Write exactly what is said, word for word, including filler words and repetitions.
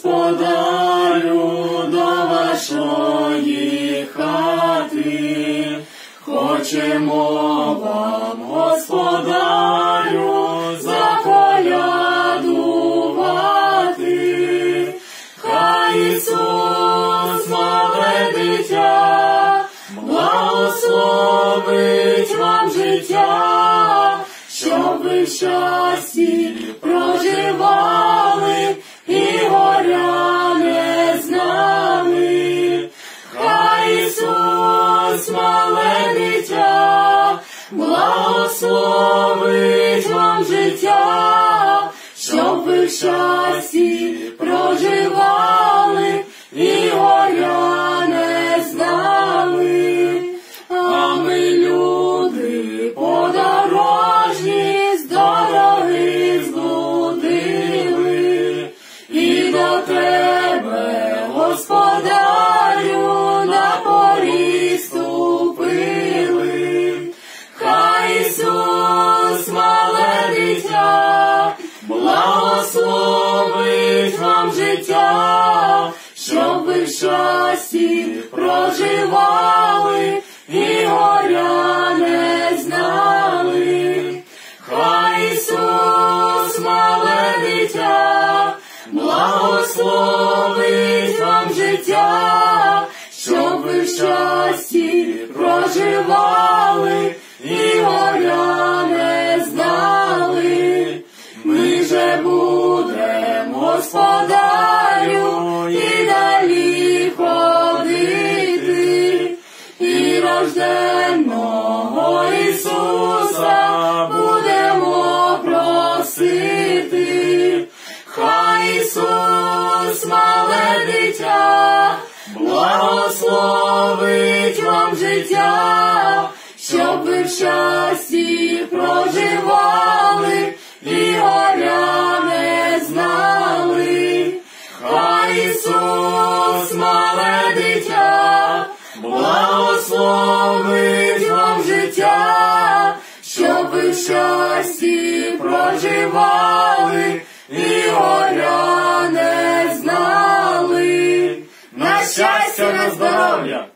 Господарю, до вашої хати, хочемо вам, Господарю, заколядувати. Хай Ісус, мале дитя, благословить вам життя, щоб ви в щасті проживали і горя не знали. Хай Ісус, мале дитя, благословить вам життя, щоб ви в щасті проживали і горя не знали. А ми, люди подорожні, з дороги зблудили, і до тебе, Господарю, на поріг ступили. Хай Ісус, мале дитя, благословить вам життя, щоб ви в щасті проживали і горя не знали. Хай Ісус, мале дитя, благословить вам життя, щоб ви в щасті проживали і горя не знали. Ми же будем, Господарю, і далі ходити, і рожденного Ісуса будемо просити. Хай Ісус, мале дитя, благословить вам життя, щоб ви в щасті проживали і горя не знали. Хай Ісус, мале дитя, благословить вам життя, щоб ви в щасті проживали і горя не знали. На щастя, на здоров'я!